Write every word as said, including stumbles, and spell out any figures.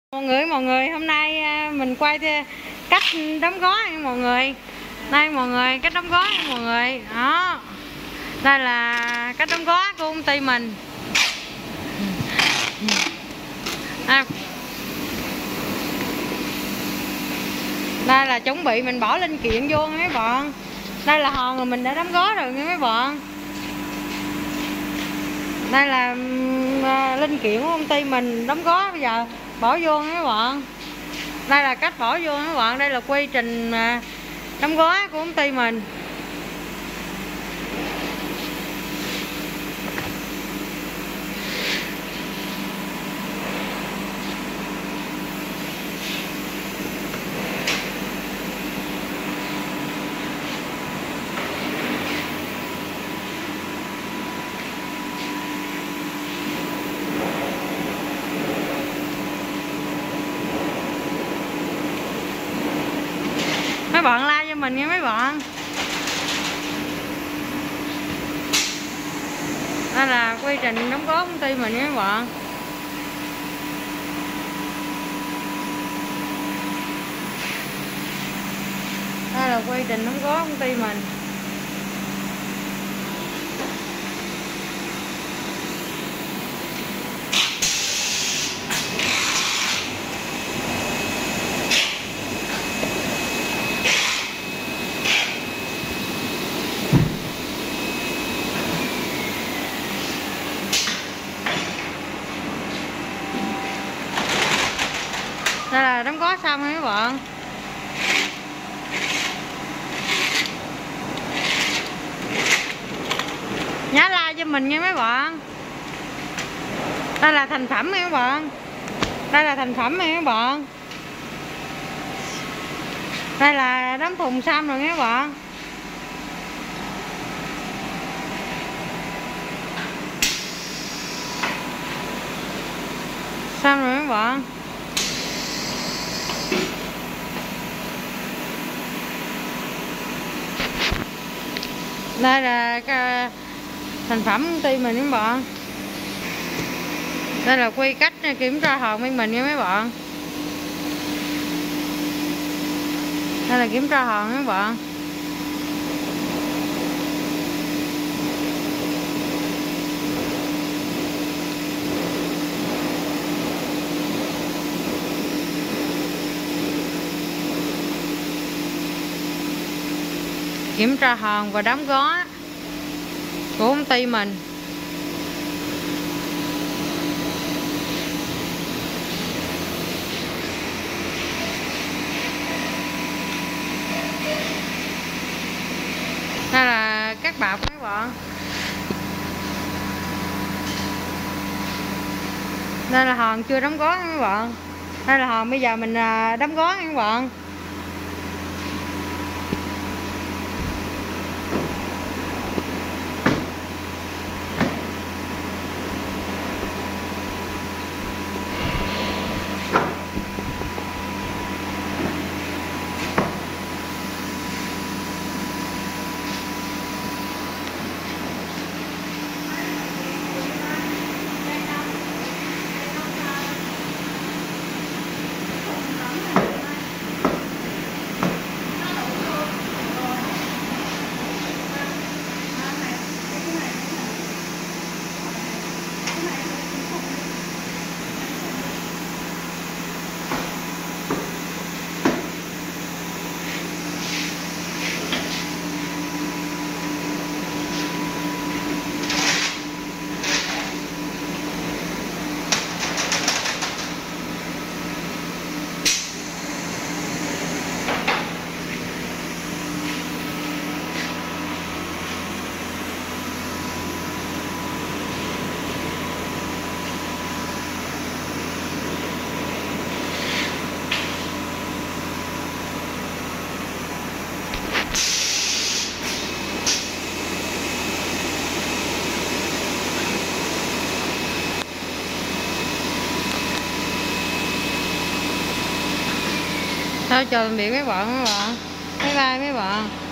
Mọi người mọi người hôm nay mình quay cách đóng gói mọi người. Đây mọi người, cách đóng gói mọi người. Đó. Đây là cách đóng gói của công ty mình. À. Đây là chuẩn bị mình bỏ linh kiện vô nha mấy bạn. Đây là hòn rồi mình đã đóng gói rồi nha mấy bạn. Đây là linh kiện của công ty mình đóng gói bây giờ bỏ vô nha mấy bạn. Đây là cách bỏ vô mấy bạn, đây là quy trình đóng gói của công ty mình. Mấy bạn like cho mình nha mấy bạn. Đây là quy trình đóng gói công ty mình nha mấy bạn. Đây là quy trình đóng gói công ty mình. Đây là đóng gói xong rồi các bạn. Nhớ like cho mình nha mấy bạn. Đây là thành phẩm nha các bạn. Đây là thành phẩm nha các bạn. Đây là đóng thùng xong rồi nha các bạn. Xong rồi các bạn. Đây là cái thành phẩm công ty mình các bạn. Đây là quy cách kiểm tra hòn bên mình nha mấy bạn. Đây là kiểm tra hòn các bạn. Kiểm tra hòn và đóng gói của công ty mình. Đây là các bọc các bạn. Đây là hòn chưa đóng gói các bạn. Đây là hòn bây giờ mình đóng gói các bạn. Thôi chào tạm biệt mấy bạn mấy bạn. Bye bye mấy bạn.